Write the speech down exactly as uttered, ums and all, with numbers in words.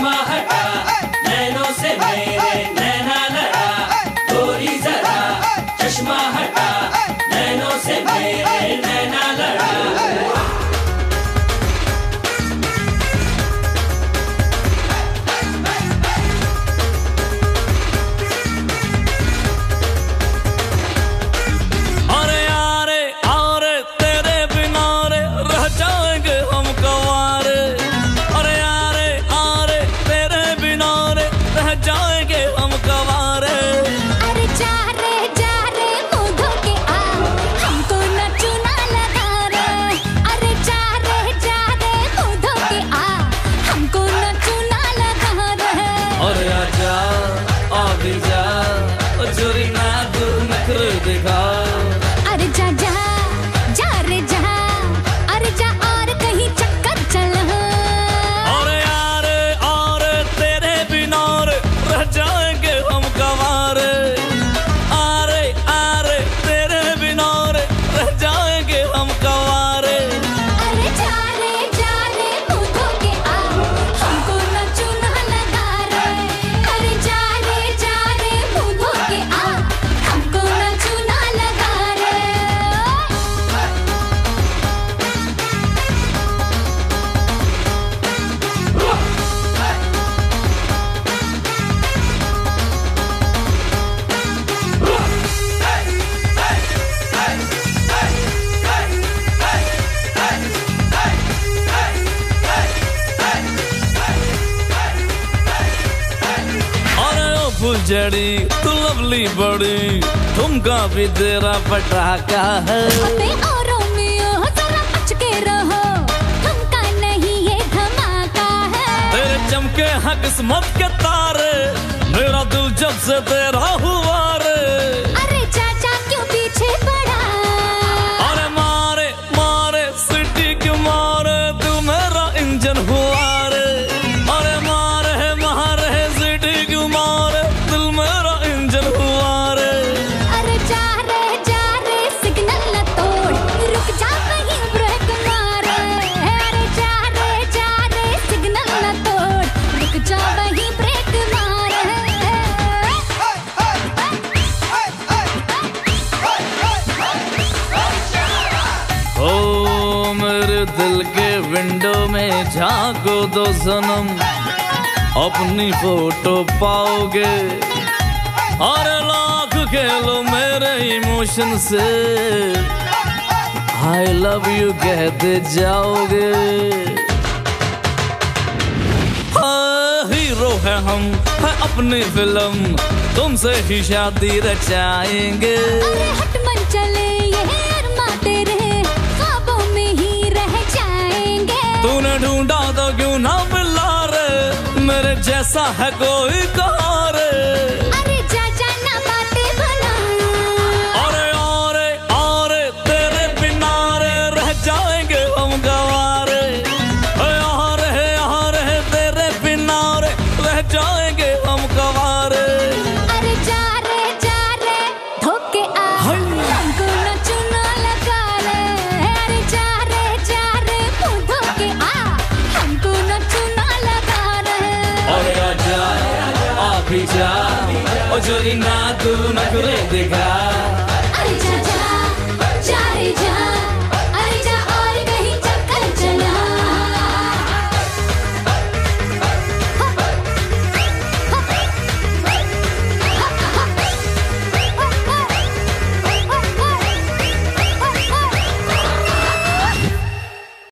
चश्मा हटा, नैनों से मेरे नैना लड़ा, गोरी जरा चश्मा हटा, नैनों से मेरे नैना लड़ा। अरे जा जा जा रे जा, अरे जा और कहीं चक्कर चला। अरे यार और तेरे बिना रह जाएंगे हम गंवारे, अरे अरे तेरे बिना रह जाएंगे हम गंवारे। अरे जा रे जा रे मुँह धो के आ, हमको न चूना लगा रे। अरे जा रे जा रे मुँह धो के आ, हमको न चूना लगा रे। फुलझड़ी तू लवली बड़ी, ठुमका भी तेरा पटाखा है। अबे ओ रोमियो जरा बच के रहो, ठुमका नहीं ये धमाका है। तेरे चमके हैं किस्मत के तारे, मेरा दिल जब से तेरा हुआ रे। अरे चाचा क्यों पीछे पड़ा? अरे मारे मारे सिटी क्यों मारे, तू मेरा इंजन हुआ रे। अरे मारे मारे सिटी क्यों मारे, दिल मेरा इंजन हुआ रे। अरे जा रे जा रे सिग्नल न तोड़, रुक जा कहीं ब्रेक मारे। अरे जा रे जा रे सिग्नल न तोड़, रुक जा वहीं ब्रेक मारे। ओ मेरे दिल के विंडो में झांको दो सनम, अपनी फोटो पाओगे। और लाख खेलो मेरे इमोशन से, आई लव यू कहते जाओगे। हाँ, हीरो है हम है अपनी फिल्म, तुमसे ही शादी रचाएंगे। अरे हट मन चले ये अरमा तेरे, ख्वाबों में ही रह जाएंगे। तूने ढूंढा तो क्यों ना मिला रे, मेरे जैसा है कोई कहाँ रे। अरे जा जा ना बातें भुला, अरे अरे अरे तेरे बिना रे रह जाएंगे हम गंवारे। अरे अरे तेरे बिना रे रह जाएंगे हम गंवारे। अरे जा रे जा रे धोके आ, हमको न चूना लगा रे। अरे जा रे जा रे मुँह धोके आ, हमको न चूना लगा रे। अरे आजा आ भी जा, ओ जोरी ना तू नखरे दिखा।